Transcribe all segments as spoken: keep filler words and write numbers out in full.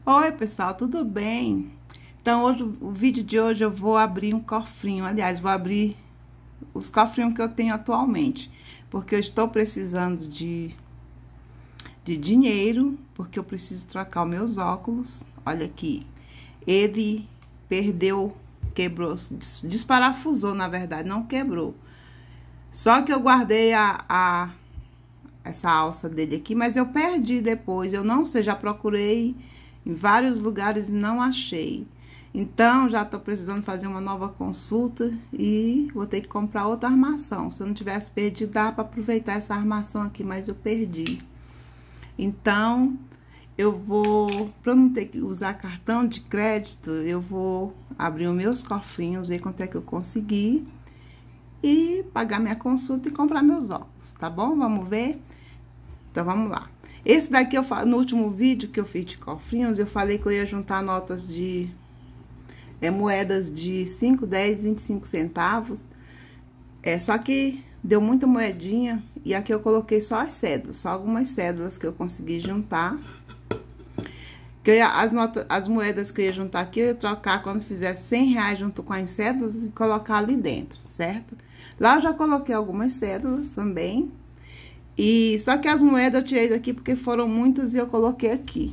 Oi, pessoal, tudo bem? Então, hoje, o vídeo de hoje eu vou abrir um cofrinho. Aliás, vou abrir os cofrinhos que eu tenho atualmente, porque eu estou precisando de, de dinheiro, porque eu preciso trocar os meus óculos. Olha aqui, ele perdeu, quebrou, desparafusou, na verdade, não quebrou. Só que eu guardei a... a essa alça dele aqui, mas eu perdi depois, eu não sei, já procurei em vários lugares e não achei. Então, já tô precisando fazer uma nova consulta e vou ter que comprar outra armação. Se eu não tivesse perdido, dá para aproveitar essa armação aqui, mas eu perdi. Então, eu vou, para não ter que usar cartão de crédito, eu vou abrir os meus cofrinhos, ver quanto é que eu consegui e pagar minha consulta e comprar meus óculos, tá bom? Vamos ver? Então, vamos lá. Esse daqui, eu no último vídeo que eu fiz de cofrinhos, eu falei que eu ia juntar notas de... É, moedas de cinco, dez, vinte e cinco centavos. É, só que deu muita moedinha e aqui eu coloquei só as cédulas, só algumas cédulas que eu consegui juntar. Que eu ia, as, notas, as moedas que eu ia juntar aqui, eu ia trocar quando fizesse cem reais junto com as cédulas e colocar ali dentro, certo? Lá eu já coloquei algumas cédulas também. E só que as moedas eu tirei daqui porque foram muitas e eu coloquei aqui.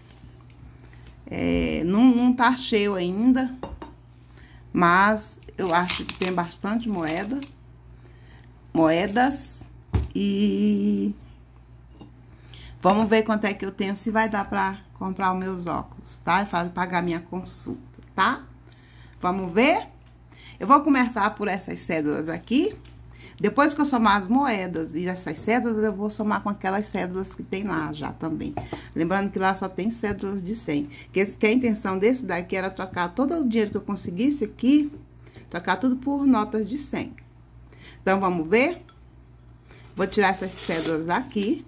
É, não, não tá cheio ainda, mas eu acho que tem bastante moeda. Moedas. E vamos ver quanto é que eu tenho, se vai dar pra comprar os meus óculos, tá? E pagar minha consulta, tá? Vamos ver? Eu vou começar por essas cédulas aqui. Depois que eu somar as moedas e essas cédulas, eu vou somar com aquelas cédulas que tem lá já também. Lembrando que lá só tem cédulas de cem. Que, que a intenção desse daqui era trocar todo o dinheiro que eu conseguisse aqui, trocar tudo por notas de cem. Então, vamos ver? Vou tirar essas cédulas aqui.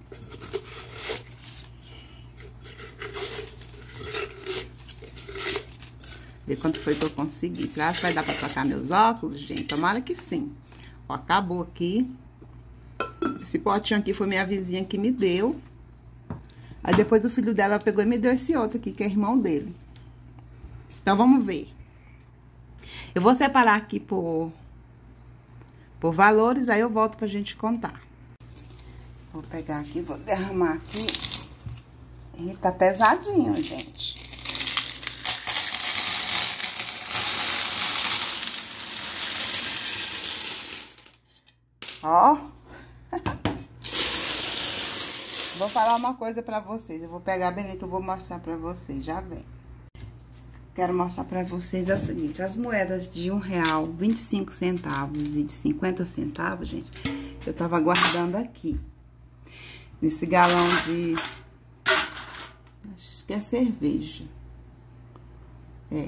Ver quanto foi que eu consegui. Será que vai dar pra trocar meus óculos, gente? Tomara que sim. Ó, acabou aqui. Esse potinho aqui foi minha vizinha que me deu. Aí depois o filho dela pegou e me deu esse outro aqui, que é irmão dele. Então, vamos ver. Eu vou separar aqui por, por valores, aí eu volto pra gente contar. Vou pegar aqui, vou derramar aqui. E tá pesadinho, gente. Ó. Vou falar uma coisa pra vocês. Eu vou pegar bem ali que eu vou mostrar pra vocês. Já vem. Quero mostrar pra vocês é o seguinte. As moedas de um real, vinte e cinco centavos e de cinquenta centavos, gente, eu tava guardando aqui. Nesse galão de... Acho que é cerveja. É.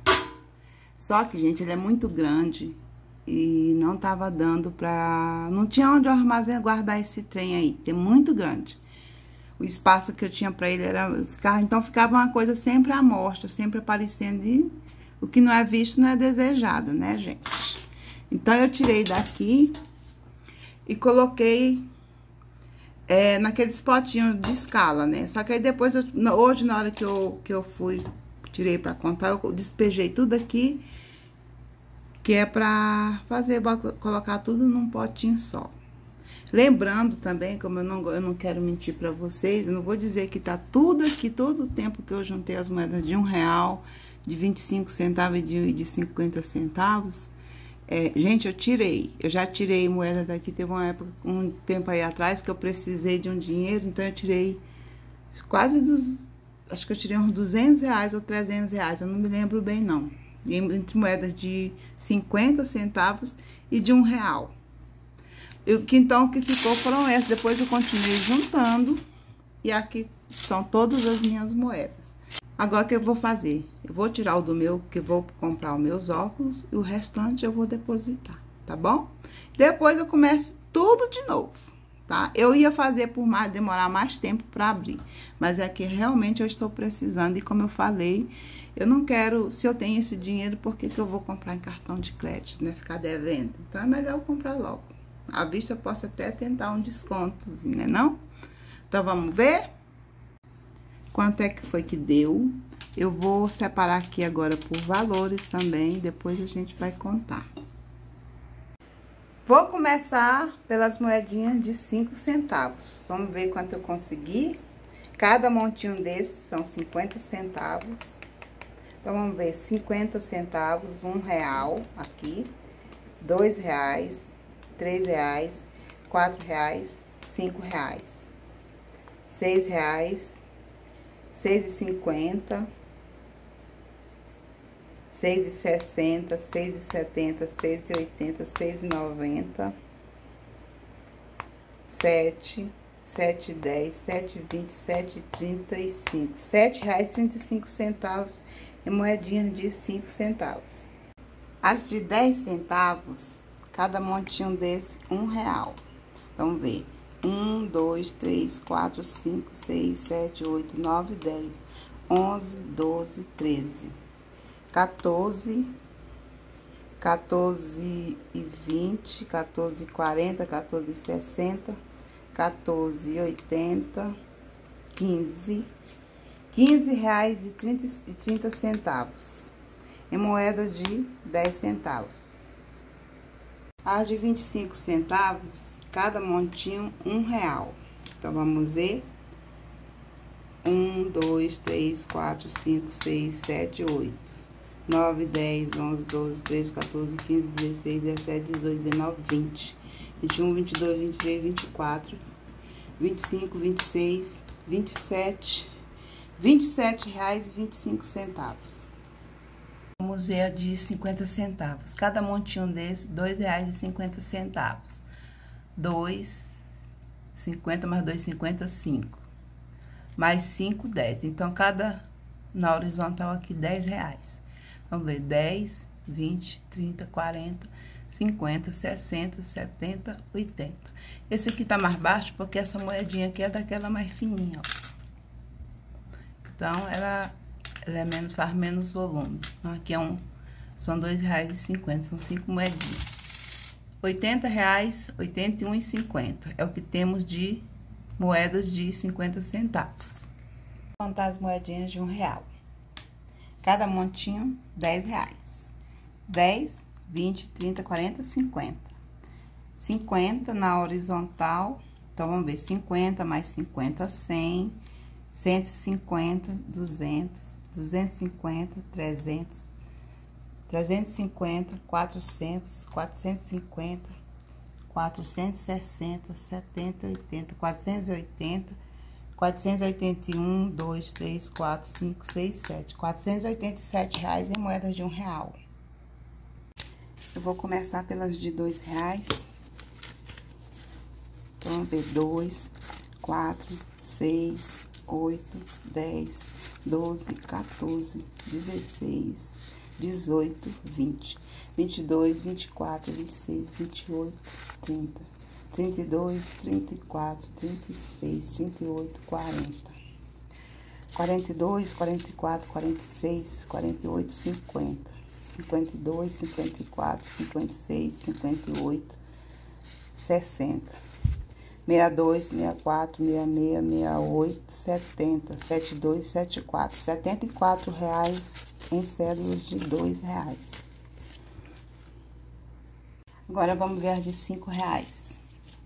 Só que, gente, ele é muito grande. E não tava dando pra... Não tinha onde eu armazenar, guardar esse trem aí. É muito grande. O espaço que eu tinha pra ele era... Então, ficava uma coisa sempre à mostra, sempre aparecendo. E o que não é visto não é desejado, né, gente? Então, eu tirei daqui e coloquei é, naqueles potinhos de escala, né? Só que aí depois, eu, hoje, na hora que eu, que eu fui, tirei pra contar, eu despejei tudo aqui. Que é pra fazer, colocar tudo num potinho só. Lembrando também, como eu não, eu não quero mentir pra vocês, eu não vou dizer que tá tudo aqui, todo o tempo que eu juntei as moedas de um real, de vinte e cinco centavos e de, de cinquenta centavos. É, gente, eu tirei, eu já tirei moeda daqui, teve uma época, um tempo aí atrás, que eu precisei de um dinheiro, então eu tirei quase dos, acho que eu tirei uns duzentos reais ou trezentos reais, eu não me lembro bem não. Entre moedas de cinquenta centavos e de um real. Eu, que então, o que ficou foram essas. Depois eu continuei juntando. E aqui estão todas as minhas moedas. Agora, o que eu vou fazer? Eu vou tirar o do meu, que eu vou comprar os meus óculos. E o restante eu vou depositar, tá bom? Depois eu começo tudo de novo, tá? Eu ia fazer por mais, demorar mais tempo para abrir. Mas é que realmente eu estou precisando. E como eu falei... Eu não quero, se eu tenho esse dinheiro, por que que eu vou comprar em cartão de crédito, né? Ficar devendo. Então, é melhor eu comprar logo. À vista, eu posso até tentar um descontozinho, né não? Então, vamos ver? quanto é que foi que deu. Eu vou separar aqui agora por valores também, depois a gente vai contar. Vou começar pelas moedinhas de cinco centavos. Vamos ver quanto eu consegui. Cada montinho desses são cinquenta centavos. Então, vamos ver, cinquenta centavos, um real aqui, dois reais, três reais, quatro reais, cinco reais, seis reais, seis e cinquenta, seis e sessenta, seis e setenta, seis e oitenta, seis e noventa, sete, sete e dez, sete e vinte, sete e trinta e cinco, sete reais e trinta e cinco centavos em moedinhas de cinco centavos. As de dez centavos, cada montinho desse, um real. Vamos ver. Um, dois, três, quatro, cinco, seis, sete, oito, nove, dez, onze, doze, treze, quatorze, quatorze e vinte, quatorze e quarenta, quatorze e sessenta, quatorze e oitenta, quinze, quinze reais e trinta centavos em moedas de dez centavos. As de vinte e cinco centavos, cada montinho, um real. Então, vamos ver. Um, dois, três, quatro, cinco, seis, sete, oito, nove, dez, onze, doze, treze, quatorze, quinze, dezesseis, dezessete, dezoito, dezenove, vinte, vinte e um, vinte e dois, vinte e três, vinte e quatro, vinte e cinco, vinte e seis, vinte e sete, vinte e sete reais e vinte e cinco centavos. Vamos ver a de cinquenta centavos. Cada montinho desse, dois reais e cinquenta centavos. dois, cinquenta mais dois, cinquenta, cinco. Mais cinco, dez. Então, cada, na horizontal aqui, dez reais. Vamos ver, dez, vinte, trinta, quarenta, cinquenta, sessenta, setenta, oitenta. Esse aqui tá mais baixo porque essa moedinha aqui é daquela mais fininha, ó. Então, ela, ela é menos, faz menos volume. Então, aqui é um, são dois reais e cinquenta, são cinco moedinhas. oitenta reais, oitenta e um e cinquenta. É o que temos de moedas de cinquenta centavos. Vou contar as moedinhas de um real. Cada montinho, dez reais. dez, vinte, trinta, quarenta, cinquenta. cinquenta na horizontal. Então, vamos ver, cinquenta mais cinquenta, cem. cento e cinquenta, duzentos, duzentos e cinquenta, trezentos, trezentos e cinquenta, quatrocentos, quatrocentos e cinquenta, quatrocentos e sessenta, setenta, oitenta, quatrocentos e oitenta, quatrocentos e oitenta e um, dois, três, quatro, cinco, seis, sete, quatrocentos e oitenta e sete reais em moedas de um real. Eu vou começar pelas de dois reais. Então, vamos ver, dois, quatro, seis, oito, dez, doze, quatorze, dezesseis, dezoito, vinte, vinte e dois, vinte e quatro, vinte e seis, vinte e oito, trinta, trinta e dois, trinta e quatro, trinta e seis, trinta e oito, quarenta, quarenta e dois, quarenta e quatro, quarenta e seis, quarenta e oito, cinquenta, cinquenta e dois, cinquenta e quatro, cinquenta e seis, cinquenta e oito, sessenta. Meia dois, meia quatro, meia meia, meia oito, setenta, setenta e dois, setenta e quatro, setenta e quatro reais em cédulas de dois reais. Agora, vamos ver as de cinco reais.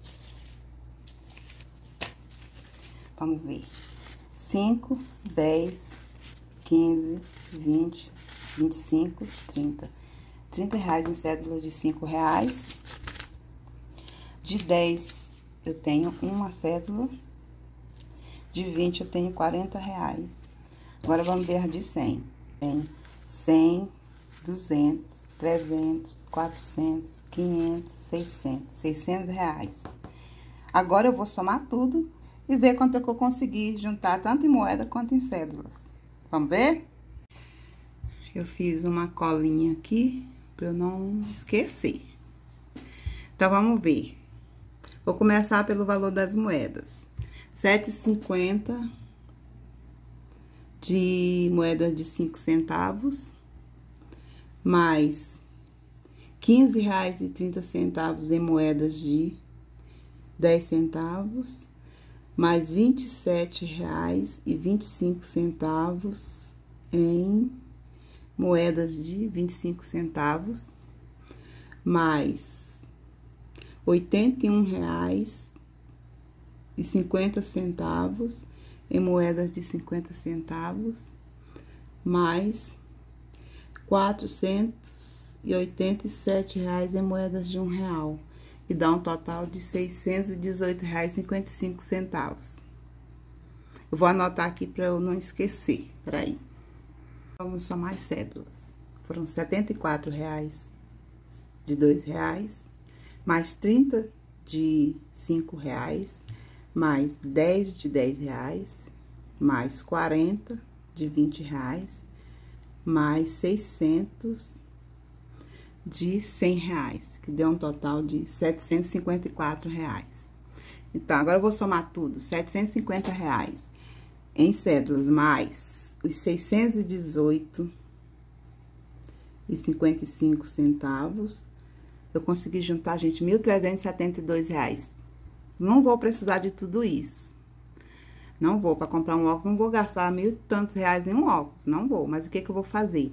Vamos ver. cinco, dez, quinze, vinte, vinte e cinco, trinta. trinta reais em cédulas de cinco reais. De dez eu tenho uma cédula, de vinte eu tenho quarenta reais. Agora, vamos ver a de cem. Tem cem, duzentos, trezentos, quatrocentos, quinhentos, seiscentos, seiscentos reais. Agora, eu vou somar tudo e ver quanto é que eu consegui juntar, tanto em moeda quanto em cédulas. Vamos ver? Eu fiz uma colinha aqui, para eu não esquecer. Então, vamos ver. Vou começar pelo valor das moedas. sete reais e cinquenta centavos de moedas de cinco centavos, mais quinze reais e trinta centavos em moedas de dez centavos, mais vinte e sete reais e vinte e cinco centavos em moedas de vinte e cinco centavos, mais oitenta e um reais e cinquenta centavos em moedas de cinquenta centavos, mais quatrocentos e oitenta e sete reais em moedas de um real, e dá um total de seiscentos e dezoito reais e cinquenta e cinco centavos. Eu vou anotar aqui para eu não esquecer. Peraí. Vamos somar as cédulas. Foram setenta e quatro reais de dois reais, mais trinta de cinco reais, mais dez de dez reais, mais quarenta de vinte reais, mais seiscentos de cem reais, que deu um total de setecentos e cinquenta e quatro reais. Então, agora eu vou somar tudo, setecentos e cinquenta reais em cédulas, mais os seiscentos e dezoito e cinquenta e cinco centavos. Eu consegui juntar, gente, mil trezentos e setenta e dois reais. Não vou precisar de tudo isso. Não vou, para comprar um óculos, não vou gastar mil e tantos reais em um óculos, não vou. Mas o que que eu vou fazer?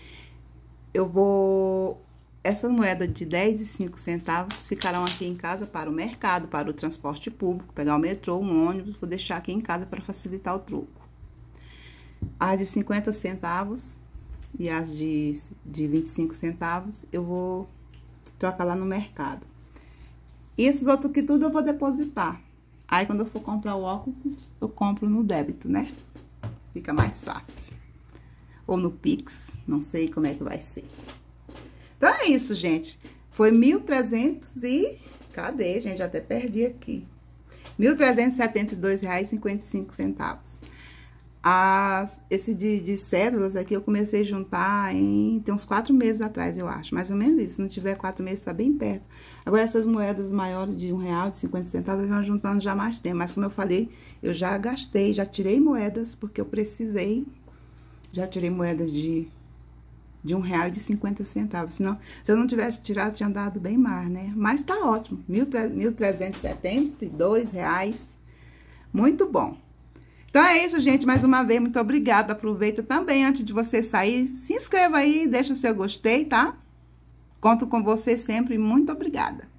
Eu vou... Essas moedas de dez e cinco centavos ficarão aqui em casa para o mercado, para o transporte público, pegar o metrô, um ônibus, vou deixar aqui em casa para facilitar o troco. As de cinquenta centavos e as de, de vinte e cinco centavos, eu vou trocar lá no mercado. E esses outros que tudo eu vou depositar. Aí, quando eu for comprar o óculos, eu compro no débito, né? Fica mais fácil. Ou no Pix, não sei como é que vai ser. Então, é isso, gente. Foi mil trezentos e... Cadê, gente? Até perdi aqui. mil trezentos e setenta e dois reais e cinquenta e cinco centavos. As, esse de, de cédulas aqui eu comecei a juntar em... Tem uns quatro meses atrás, eu acho. Mais ou menos isso. Se não tiver quatro meses, tá bem perto. Agora, essas moedas maiores de um real, de cinquenta centavos, eu venho juntando já mais tempo. Mas, como eu falei, eu já gastei, já tirei moedas, porque eu precisei. Já tirei moedas de... de um real e de cinquenta centavos. Senão, se eu não tivesse tirado, tinha dado bem mais, né? Mas tá ótimo. mil trezentos e setenta e dois reais. Muito bom. Então, é isso, gente. Mais uma vez, muito obrigada. Aproveita também, antes de você sair, se inscreva aí, deixa o seu gostei, tá? Conto com você sempre. Muito obrigada.